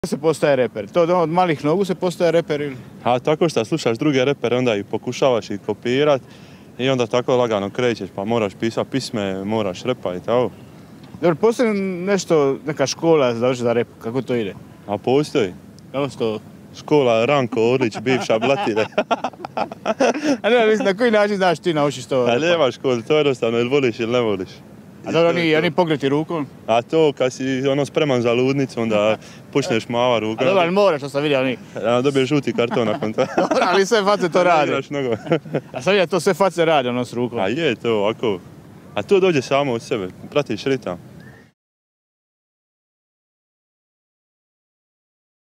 Se postaje reper? To od malih nogu se postaje reper ili? A tako što slušaš druge repere, onda ih pokušavaš ih kopirat i onda tako lagano krećeš, pa moraš pisat pisme, moraš repa i tako. Dobro, postoji nešto, neka škola za rep, kako to ide? A postoji. Kako se to? Škola Ranko Orlić, bivša Blatine. A ne, mislim, na koji način znaš ti naučiš to? A nema škole, to je jednostavno, ili voliš ili ne voliš. A dobro, oni pokreti rukom? A to kad si spreman za ludnicu, onda počneš mava rukom. A dobro, ali moraš, što sam vidio, oni... Dobiješ žuti karton nakon toga. Dobro, ali sve face to rade. A sam vidio, to sve face rade, ono s rukom. A je to ovako. A to dođe samo od sebe, pratiš ritam.